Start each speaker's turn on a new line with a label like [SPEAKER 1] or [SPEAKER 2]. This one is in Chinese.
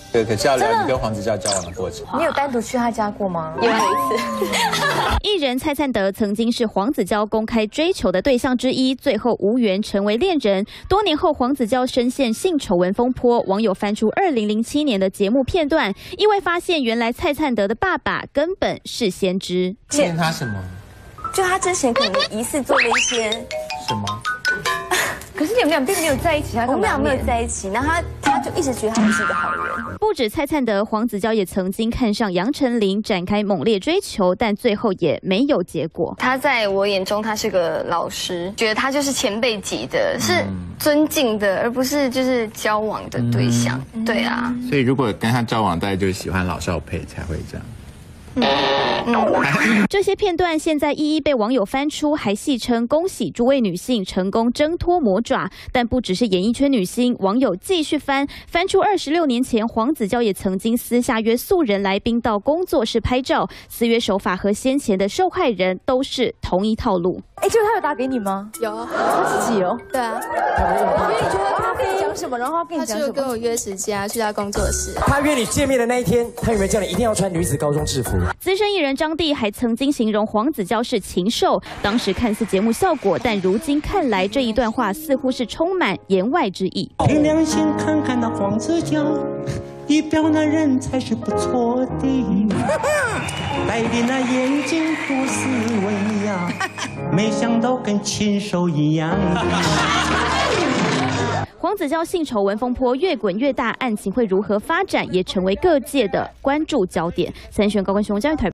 [SPEAKER 1] 可是要聊你跟黄子佼交往的过程。
[SPEAKER 2] 你有单独去他家过吗？
[SPEAKER 3] 有一次，
[SPEAKER 4] 艺人蔡灿德曾经是黄子佼公开追求的对象之一，最后无缘成为恋人。多年后，黄子佼深陷性丑闻风波，网友翻出2007年的节目片段，意外发现原来蔡灿德的爸爸根本是先知。
[SPEAKER 1] 骗他什么？
[SPEAKER 2] 就他之前可能疑似做了一些
[SPEAKER 1] 什么？
[SPEAKER 2] 可是你们俩并没有在一起，我们俩没有在一起，然后他就一直觉得他不是一个好人。
[SPEAKER 4] 不止蔡灿德，黄子佼也曾经看上杨丞琳，展开猛烈追求，但最后也没有结果。
[SPEAKER 3] 他在我眼中，他是个老师，觉得他就是前辈级的，是尊敬的，而不是就是交往的对象。对啊，
[SPEAKER 1] 所以如果跟他交往，大概就是喜欢老少配才会这样。
[SPEAKER 4] 这些片段现在一一被网友翻出，还戏称恭喜诸位女性成功挣脱魔爪。但不只是演艺圈女星，网友继续翻出26年前黄子佼也曾经私下约素人来宾到工作室拍照，私约手法和先前的受害人都是同一套路。
[SPEAKER 2] 结果他有打给你吗？
[SPEAKER 5] 有，
[SPEAKER 2] 他自己哦。
[SPEAKER 5] 对啊，
[SPEAKER 2] 因为你觉得他跟你讲什么，然后他跟你讲什么？
[SPEAKER 5] 他就跟我约时间去他工作室。
[SPEAKER 6] 他约你见面的那一天，他有没有叫你一定要穿女子高中制服？
[SPEAKER 4] 资深艺人张帝还曾经形容黄子佼是禽兽，当时看似节目效果，但如今看来这一段话似乎是充满言外之意。
[SPEAKER 7] 凭良心看看那黄子佼，仪表那人才是不错的，戴的那眼镜多斯文呀，没想到跟禽兽一样。
[SPEAKER 4] 黄子佼性丑闻风波越滚越大，案情会如何发展，也成为各界的关注焦点。三选高官熊教育台。